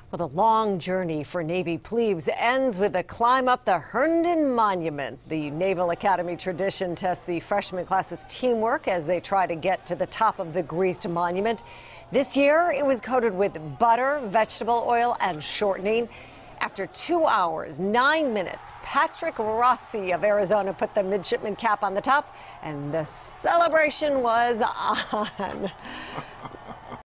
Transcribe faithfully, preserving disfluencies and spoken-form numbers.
Well, the long journey for Navy plebes ends with a climb up the Herndon Monument. The Naval Academy tradition tests the freshman class's teamwork as they try to get to the top of the greased monument. This year, it was coated with butter, vegetable oil, and shortening. After two hours, nine minutes, Patrick Rossi of Arizona put the midshipman cap on the top, and the celebration was on.